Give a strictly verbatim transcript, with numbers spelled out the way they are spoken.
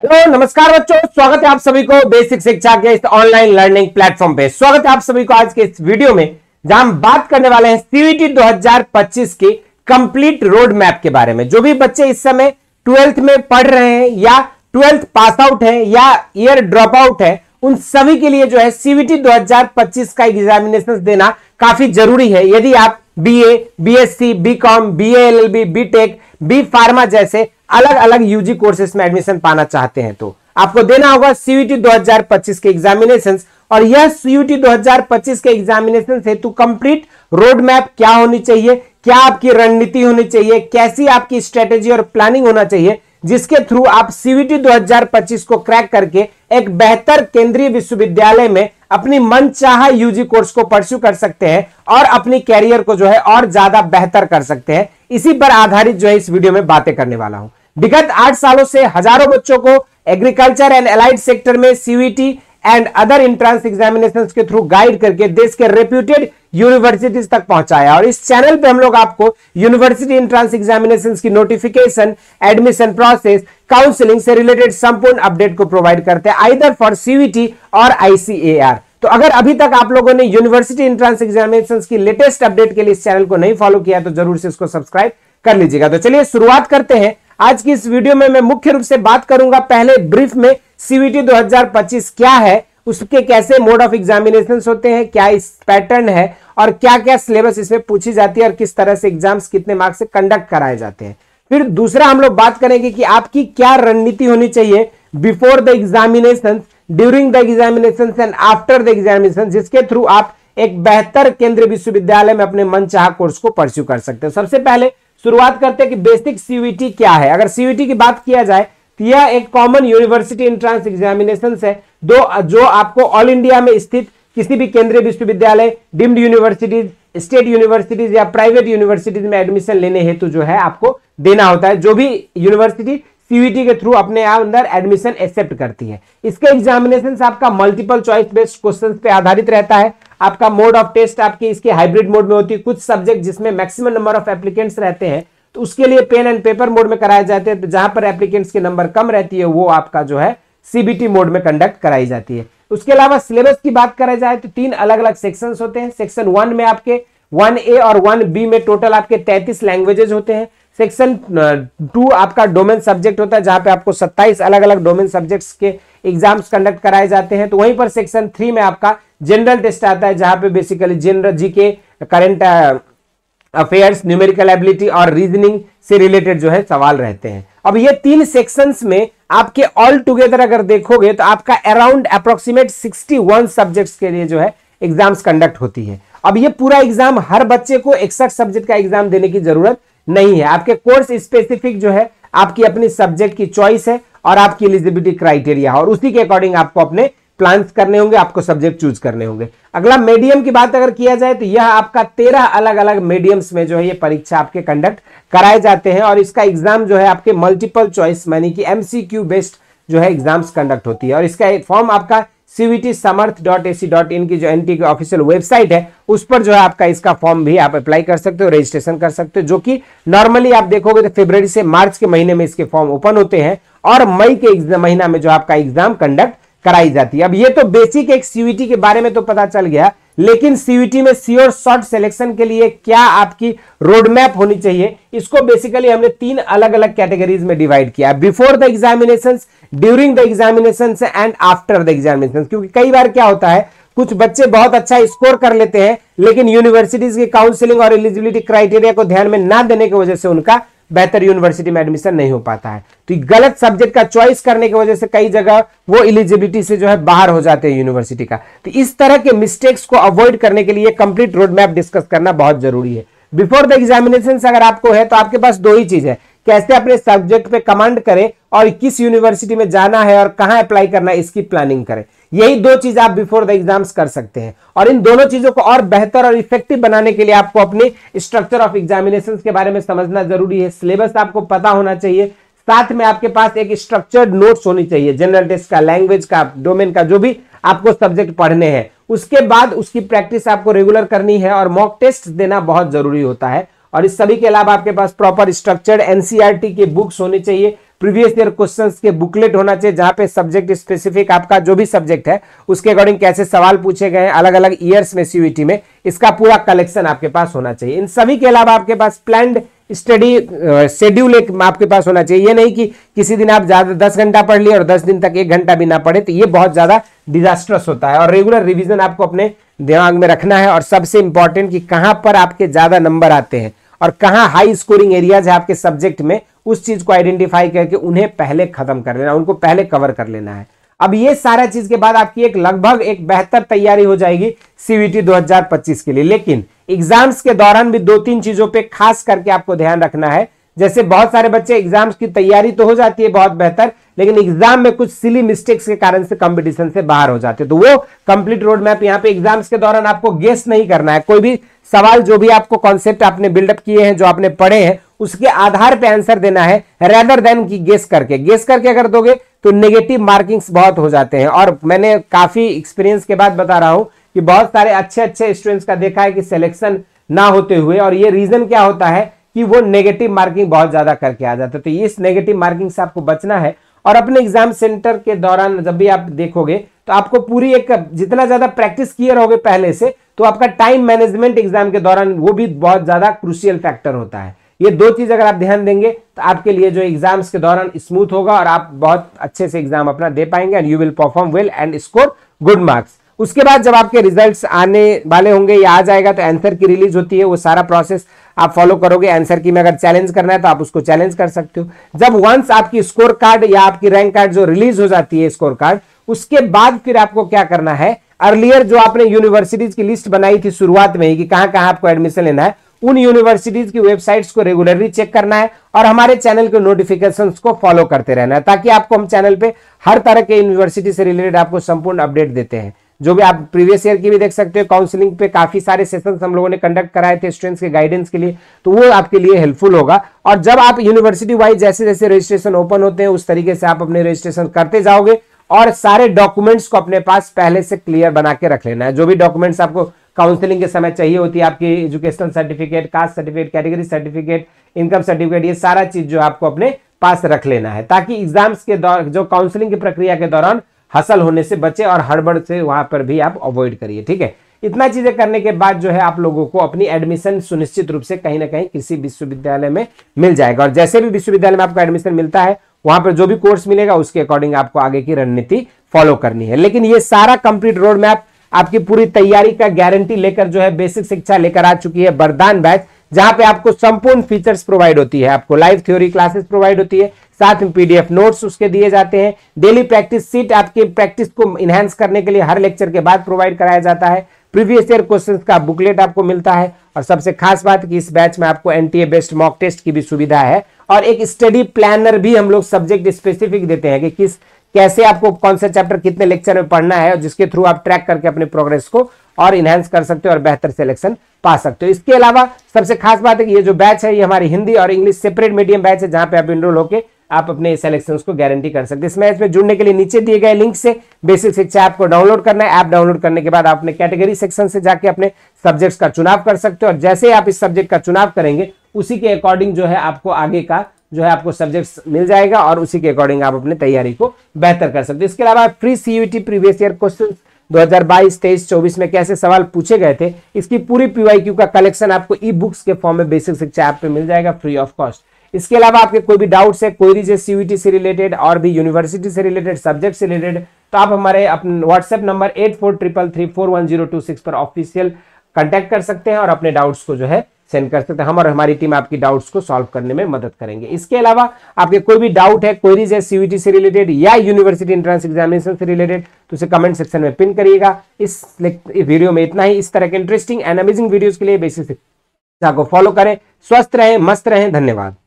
Hello नमस्कार बच्चों, स्वागत है आप सभी को बेसिक शिक्षा के इस ऑनलाइन लर्निंग प्लेटफॉर्म पे। स्वागत है आप सभी को आज के इस वीडियो में, जहां हम बात करने वाले हैं सीयूईटी दो हज़ार पच्चीस की कंप्लीट रोड मैप के बारे में। जो भी बच्चे इस समय ट्वेल्थ में पढ़ रहे हैं या ट्वेल्थ पास आउट है या ईयर ड्रॉप आउट है, उन सभी के लिए जो है सीयूईटी दो हज़ार पच्चीस का एग्जामिनेशन देना काफी जरूरी है। यदि आप BA, BSc, BCom, BA LLB, BTech, B pharma जैसे अलग अलग यूजी कोर्सेस में एडमिशन पाना चाहते हैं तो आपको देना होगा सीयूईटी दो हज़ार पच्चीस के एग्जामिनेशंस। और यह सीयूईटी दो हज़ार पच्चीस के एग्जामिनेशन हेतु कंप्लीट रोड मैप क्या होनी चाहिए, क्या आपकी रणनीति होनी चाहिए, कैसी आपकी स्ट्रेटेजी और प्लानिंग होना चाहिए, जिसके थ्रू आप सीयूईटी दो हज़ार पच्चीस को क्रैक करके एक बेहतर केंद्रीय विश्वविद्यालय में अपनी मनचाहा यूजी कोर्स को परस्यू कर सकते हैं और अपनी कैरियर को जो है और ज्यादा बेहतर कर सकते हैं। इसी पर आधारित जो है इस वीडियो में बातें करने वाला हूं। विगत आठ सालों से हजारों बच्चों को एग्रीकल्चर एंड एलाइड सेक्टर में CUET and other entrance examinations के थ्रू गाइड करके देश के रेप्यूटेड यूनिवर्सिटीज तक पहुंचाया। और इस चैनल पे हम लोग आपको यूनिवर्सिटी एंट्रेंस एग्जामिनेशंस की नोटिफिकेशन, एडमिशन प्रोसेस, काउंसलिंग से रिलेटेड संपूर्ण अपडेट को प्रोवाइड करते हैं, आइदर फॉर सीयूईटी और आईसीएआर। तो अगर अभी तक आप लोगों ने यूनिवर्सिटी एंट्रेंस एग्जामिनेशंस की लेटेस्ट अपडेट के लिए इस चैनल को नहीं फॉलो किया तो जरूर से इसको सब्सक्राइब कर लीजिएगा। तो चलिए शुरुआत करते हैं। आज की इस वीडियो में मैं मुख्य रूप से बात करूंगा पहले ब्रीफ में सीयूईटी दो हज़ार पच्चीस क्या है, उसके कैसे मोड ऑफ एग्जामिनेशंस होते हैं, क्या इस पैटर्न है और क्या क्या सिलेबस इसमें पूछी जाती है और किस तरह से एग्जाम्स कितने मार्क्स से कंडक्ट कराए जाते हैं। फिर दूसरा हम लोग बात करेंगे कि आपकी क्या रणनीति होनी चाहिए before the examination, during the examination and after the examination, जिसके थ्रू आप एक बेहतर केंद्रीय विश्वविद्यालय में अपने मनचाहा कोर्स को परस्यू कर सकते हैं। सबसे पहले शुरुआत करते हैं कि बेसिक सीयूईटी क्या है। अगर सीयूईटी की बात किया जाए तो यह एक कॉमन यूनिवर्सिटी एंट्रेंस एग्जामिनेशन है दो जो आपको ऑल इंडिया में स्थित किसी भी केंद्रीय विश्वविद्यालय, डीम्ड यूनिवर्सिटीज, स्टेट यूनिवर्सिटीज या प्राइवेट यूनिवर्सिटीज में एडमिशन लेने हेतु जो है आपको देना होता है। जो भी यूनिवर्सिटी सीयूईटी के थ्रू अपने अंदर एडमिशन एक्सेप्ट करती है। इसके एग्जामिनेशन आपका मल्टीपल चॉइस बेस्ड क्वेश्चंस पे आधारित रहता है। आपका मोड ऑफ टेस्ट आपकी इसके हाइब्रिड मोड में होती है। कुछ सब्जेक्ट जिसमें मैक्सिमम नंबर ऑफ एप्लीकेंट्स रहते हैं तो उसके लिए पेन एंड पेपर मोड में कराए जाते हैं। तो जहां पर एप्लीकेंट्स के नंबर कम रहती है वो आपका जो है सीबीटी मोड में कंडक्ट कराई जाती है। उसके अलावा सिलेबस की बात करा जाए तो तीन अलग अलग सेक्शंस होते हैं। सेक्शन वन में आपके वन ए और वन बी में टोटल आपके तैंतीस लैंग्वेजेस होते हैं। सेक्शन टू आपका डोमेन सब्जेक्ट होता है जहां पे आपको सत्ताईस अलग अलग डोमेन सब्जेक्ट्स के एग्जाम्स कंडक्ट कराए जाते हैं। तो वहीं पर सेक्शन थ्री में आपका जनरल टेस्ट आता है जहां पे basically general GK, current affairs, numerical ability और रीजनिंग से रिलेटेड जो है सवाल रहते हैं। अब ये तीन सेक्शंस में आपके ऑल टुगेदर अगर देखोगे तो आपका अराउंड अप्रोक्सीमेट इकसठ सब्जेक्ट्स के लिए जो है एग्जाम्स कंडक्ट होती है। अब ये पूरा एग्जाम हर बच्चे को इकसठ सब्जेक्ट का एग्जाम देने की जरूरत नहीं है। आपके कोर्स स्पेसिफिक जो है आपकी अपनी सब्जेक्ट की चॉइस है और आपकी एलिजिबिलिटी क्राइटेरिया है और उसी के अकॉर्डिंग आपको अपने प्लान्स करने होंगे, आपको सब्जेक्ट चूज करने होंगे। अगला मीडियम की बात अगर किया जाए तो यह आपका तेरह अलग अलग मीडियम्स में जो है ये परीक्षा आपके कंडक्ट कराए जाते हैं और इसका एग्जाम जो है आपके मल्टीपल चॉइस यानी कि एमसीक्यू बेस्ड जो है एग्जाम्स कंडक्ट होती है। और इसका फॉर्म आपका CUET Samarth dot ac dot in की जो एनटी की ऑफिशियल वेबसाइट है उस पर जो है आपका इसका फॉर्म भी आप अप्लाई कर सकते हो, रजिस्ट्रेशन कर सकते हो, जो कि नॉर्मली आप देखोगे तो फरवरी से मार्च के महीने में इसके फॉर्म ओपन होते हैं और मई के महीना में जो आपका एग्जाम कंडक्ट कराई जाती है। अब ये तो बेसिक एक सीयूईटी के बारे में तो पता चल गया, लेकिन सीयूईटी में श्योर शॉर्ट सिलेक्शन के लिए क्या आपकी रोड मैप होनी चाहिए, इसको बेसिकली हमने तीन अलग अलग कैटेगरीज में डिवाइड किया, before the examinations, during the examinations and after the examinations. क्योंकि कई बार क्या होता है, कुछ बच्चे बहुत अच्छा स्कोर कर लेते हैं लेकिन यूनिवर्सिटीज की काउंसलिंग और एलिजिबिलिटी क्राइटेरिया को ध्यान में ना देने की वजह से उनका बेहतर यूनिवर्सिटी में एडमिशन नहीं हो पाता है। तो गलत सब्जेक्ट का चॉइस करने की वजह से कई जगह वो एलिजिबिलिटी से जो है बाहर हो जाते हैं यूनिवर्सिटी का। तो इस तरह के मिस्टेक्स को अवॉइड करने के लिए कंप्लीट रोड मैप डिस्कस करना बहुत जरूरी है। बिफोर द एग्जामिनेशन अगर आपको है तो आपके पास दो ही चीज है, कैसे अपने सब्जेक्ट पे कमांड करें और किस यूनिवर्सिटी में जाना है और कहां अप्लाई करना है इसकी प्लानिंग करें। यही दो चीज आप बिफोर द एग्जाम्स कर सकते हैं और इन दोनों चीजों को और बेहतर और इफेक्टिव बनाने के लिए आपको अपने स्ट्रक्चर ऑफ एग्जामिनेशंस के बारे में समझना जरूरी है। सिलेबस आपको पता होना चाहिए, साथ में आपके पास एक स्ट्रक्चर्ड नोट्स होनी चाहिए, जनरल टेस्ट का, लैंग्वेज का, डोमेन का, जो भी आपको सब्जेक्ट पढ़ने हैं। उसके बाद उसकी प्रैक्टिस आपको रेगुलर करनी है और मॉक टेस्ट देना बहुत जरूरी होता है। और इस सभी के अलावा आपके पास प्रॉपर स्ट्रक्चर्ड एनसीईआरटी की बुक्स होनी चाहिए, प्रीवियस ईयर क्वेश्चंस के बुकलेट होना चाहिए, जहां पे सब्जेक्ट स्पेसिफिक आपका जो भी सब्जेक्ट है उसके अकॉर्डिंग कैसे सवाल पूछे गए हैं अलग अलग ईयर्स में सीयूईटी में, इसका पूरा कलेक्शन आपके पास होना चाहिए। इन सभी के अलावा आपके पास प्लान्ड स्टडी शेड्यूल एक आपके पास होना चाहिए। ये नहीं कि किसी दिन आप ज्यादा दस घंटा पढ़ लिए और दस दिन तक एक घंटा भी ना पढ़े, तो ये बहुत ज्यादा डिजास्ट्रस होता है। और रेगुलर रिवीजन आपको अपने दिमाग में रखना है। और सबसे इंपॉर्टेंट कि कहां पर आपके ज्यादा नंबर आते हैं और कहां हाई स्कोरिंग एरियाज है आपके सब्जेक्ट में, उस चीज को आइडेंटिफाई करके उन्हें पहले खत्म कर लेना, उनको पहले कवर कर लेना है। अब ये सारा चीज के बाद आपकी एक लगभग एक बेहतर तैयारी हो जाएगी सीयूईटी दो हज़ार पच्चीस के लिए। लेकिन एग्जाम्स के दौरान भी दो तीन चीजों पे खास करके आपको ध्यान रखना है। जैसे बहुत सारे बच्चे एग्जाम्स की तैयारी तो हो जाती है बहुत बेहतर, लेकिन एग्जाम में कुछ सिली मिस्टेक्स के कारण से कंपटीशन से बाहर हो जाते हैं। तो वो कंप्लीट रोड मैप यहाँ पे एग्जाम्स के दौरान आपको गेस नहीं करना है। कोई भी सवाल जो भी आपको कॉन्सेप्ट आपने बिल्डअप किए हैं, जो आपने पढ़े हैं, उसके आधार पे आंसर देना है, रेदर देन की गेस करके। गेस करके अगर दोगे तो नेगेटिव मार्किंग्स बहुत हो जाते हैं। और मैंने काफी एक्सपीरियंस के बाद बता रहा हूं कि बहुत सारे अच्छे अच्छे स्टूडेंट्स का देखा है कि सिलेक्शन ना होते हुए, और ये रीजन क्या होता है कि वो नेगेटिव मार्किंग बहुत ज्यादा करके आ जाते हैं। तो इस नेगेटिव मार्किंग से आपको बचना है। और अपने एग्जाम सेंटर के दौरान जब भी आप देखोगे तो आपको पूरी एक जितना ज्यादा प्रैक्टिस किए रहोगे पहले से, तो आपका टाइम मैनेजमेंट एग्जाम के दौरान वो भी बहुत ज्यादा क्रूशियल फैक्टर होता है। ये दो चीज अगर आप ध्यान देंगे तो आपके लिए जो एग्जाम्स के दौरान स्मूथ होगा और आप बहुत अच्छे से एग्जाम अपना दे पाएंगे and you will perform well and score good marks. उसके बाद जब आपके रिजल्ट्स आने वाले होंगे या आ जाएगा तो आंसर की रिलीज होती है, वो सारा प्रोसेस आप फॉलो करोगे। आंसर की में अगर चैलेंज करना है तो आप उसको चैलेंज कर सकते हो। जब वंस आपकी स्कोर कार्ड या आपकी रैंक कार्ड जो रिलीज हो जाती है स्कोर कार्ड, उसके बाद फिर आपको क्या करना है, अर्लियर जो आपने यूनिवर्सिटीज की लिस्ट बनाई थी शुरुआत में ही कि कहां कहां आपको एडमिशन लेना है, उन यूनिवर्सिटीज की वेबसाइट्स को रेगुलरली चेक करना है और हमारे चैनल के नोटिफिकेशंस को फॉलो करते रहना है, ताकि आपको हम चैनल पे हर तरह के यूनिवर्सिटी से रिलेटेड आपको संपूर्ण अपडेट देते हैं। जो भी आप प्रीवियस ईयर की भी देख सकते हो, काउंसलिंग पे काफी सारे सेशंस हम लोगों ने कंडक्ट कराए थे स्टूडेंट्स के गाइडेंस के लिए, तो वो आपके लिए हेल्पफुल होगा। और जब आप यूनिवर्सिटी वाइज जैसे जैसे रजिस्ट्रेशन ओपन होते हैं उस तरीके से आप अपने रजिस्ट्रेशन करते जाओगे और सारे डॉक्यूमेंट्स को अपने पास पहले से क्लियर बना के रख लेना है। जो भी डॉक्यूमेंट्स आपको काउंसलिंग के समय चाहिए होती है, आपकी educational certificate, caste certificate, category certificate, income certificate, ये सारा चीज जो आपको अपने पास रख लेना है, ताकि एग्जाम्स के दौरान जो काउंसलिंग की प्रक्रिया के दौरान हसल होने से बचे और हड़बड़ से वहां पर भी आप अवॉइड करिए। ठीक है, इतना चीजें करने के बाद जो है आप लोगों को अपनी एडमिशन सुनिश्चित रूप से कहीं ना कहीं किसी विश्वविद्यालय में मिल जाएगा। और जैसे भी विश्वविद्यालय में आपको एडमिशन मिलता है, वहां पर जो भी कोर्स मिलेगा उसके अकॉर्डिंग आपको आगे की रणनीति फॉलो करनी है। लेकिन ये सारा कंप्लीट रोड मैप आपकी पूरी तैयारी का गारंटी लेकर जो है बेसिक शिक्षा लेकर आ चुकी है वरदान बैच, जहां पे आपको संपूर्ण फीचर्स प्रोवाइड होती है। आपको लाइव थ्योरी क्लासेस प्रोवाइड होती है, साथ में पीडीएफ नोट्स उसके दिए जाते हैं, डेली प्रैक्टिस सीट आपके प्रैक्टिस को इनहेंस करने के लिए हर लेक्चर के बाद प्रोवाइड कराया जाता है, प्रीवियस ईयर क्वेश्चंस का बुकलेट आपको मिलता है, और सबसे खास बात कि इस बैच में आपको एनटीए बेस्ड मॉक टेस्ट की भी सुविधा है, और एक स्टडी प्लानर भी हम लोग सब्जेक्ट स्पेसिफिक देते हैं कि किस कैसे आपको कौन सा चैप्टर कितने लेक्चर में पढ़ना है, और जिसके थ्रू आप ट्रैक करके अपने प्रोग्रेस को और इनहेंस कर सकते हो और बेहतर सिलेक्शन पा सकते हो। इसके अलावा सबसे खास बात है कि ये जो बैच है ये हमारी हिंदी और इंग्लिश सेपरेट मीडियम बैच है, जहां पे आप इनरोल होकर आप अपने सिलेक्शंस को गारंटी कर सकते हैं। इस मैच में जुड़ने के लिए नीचे दिए गए लिंक से बेसिक शिक्षा ऐप को डाउनलोड करना है। ऐप डाउनलोड करने के बाद आप अपने कैटेगरी सेक्शन से जाके अपने सब्जेक्ट्स का चुनाव कर सकते हो, और जैसे आप इस सब्जेक्ट का चुनाव करेंगे उसी के अकॉर्डिंग जो है आपको आगे का जो है आपको सब्जेक्ट्स मिल जाएगा, और उसी के अकॉर्डिंग आप अपने तैयारी को बेहतर कर सकते हैं। इसके अलावा free CUET previous year question दो हज़ार बाईस, तेईस, चौबीस में कैसे सवाल पूछे गए थे, इसकी पूरी पीवाईक्यू का कलेक्शन आपको ई बुक्स के फॉर्म में बेसिक शिक्षा ऐप पे मिल जाएगा फ्री ऑफ कॉस्ट। इसके अलावा आपके कोई भी डाउट्स है, क्वेरीज है सीयूईटी से रिलेटेड और भी यूनिवर्सिटी से रिलेटेड, सब्जेक्ट से रिलेटेड, तो आप हमारे अपने WhatsApp number eight four triple three four one zero two six पर ऑफिशियल कांटेक्ट कर सकते हैं और अपने डाउट्स को जो है सेंड कर सकते हैं। हम और हमारी टीम आपकी डाउट्स को सॉल्व करने में मदद करेंगे। इसके अलावा आपके कोई भी डाउट है, क्वेरीज है सीयूईटी से रिलेटेड या यूनिवर्सिटी एंट्रेंस एग्जामिनेशन से रिलेटेड, तो उसे कमेंट सेक्शन में पिन करिएगा। इस वीडियो में इतना ही। इस तरह के इंटरेस्टिंग एंड अमेजिंग वीडियोस के लिए बेसिक शिक्षा को फॉलो करें। स्वस्थ रहें, मस्त रहें। धन्यवाद।